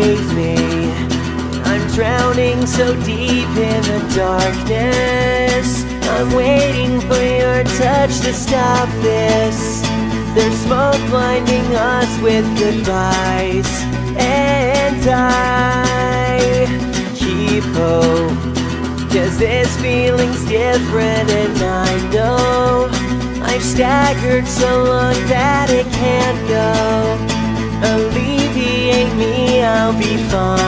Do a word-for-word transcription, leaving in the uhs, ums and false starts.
save me. I'm drowning so deep in the darkness. I'm waiting for your touch to stop this. There's smoke blinding us with goodbyes, and I keep hope, 'cause this feeling's different, and I know I've staggered so long that it can't go. Alleviate me, I'll be fine.